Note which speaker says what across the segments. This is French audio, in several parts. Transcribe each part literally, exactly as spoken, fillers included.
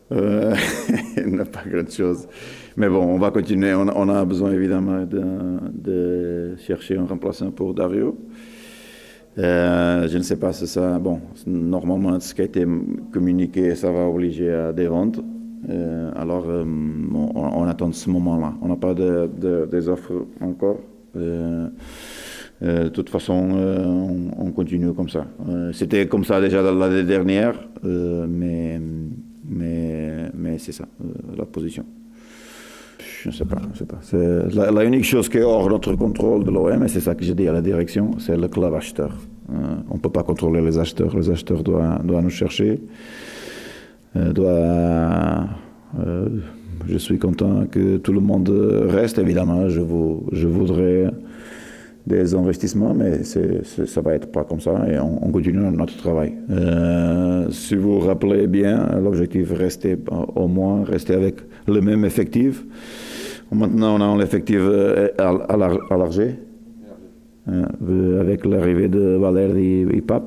Speaker 1: Euh, il n'a pas grand-chose. Mais bon, on va continuer. On, a on a besoin évidemment de, de chercher un remplaçant pour Dario. Euh, je ne sais pas si ça. Bon, normalement, ce qui a été communiqué, ça va obliger à des ventes. Euh, alors, euh, on, on attend ce moment-là. On n'a pas de, de- des offres encore. Euh, euh, de toute façon, euh, on, on continue comme ça. Euh, c'était comme ça déjà l'année dernière, euh, mais, mais, mais c'est ça, euh, la position. Je ne sais pas, je ne sais pas. C'est la, la unique chose qui est hors notre contrôle de l'O M, et c'est ça que j'ai dit à la direction, c'est le club acheteur. Euh, on ne peut pas contrôler les acheteurs. Les acheteurs doivent, doivent nous chercher. Euh, doit, euh, je suis content que tout le monde reste, évidemment. Je, vous, je voudrais des investissements, mais c'est, c'est, ça va être pas comme ça et on, on continue notre travail. Euh, si vous vous rappelez bien, l'objectif est rester au moins rester avec le même effectif. Maintenant, on a un effectif élargi euh, avec l'arrivée de Valérie et Pape.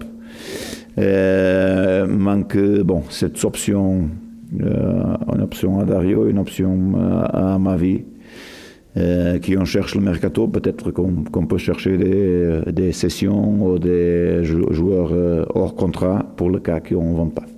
Speaker 1: Euh, manque bon, cette option, euh, une option à Dario, une option à, à Mavi. Euh, qui on cherche le mercato, peut-être qu'on, qu'on peut chercher des, des sessions ou des joueurs euh, hors contrat pour le cas qu'on ne vend pas.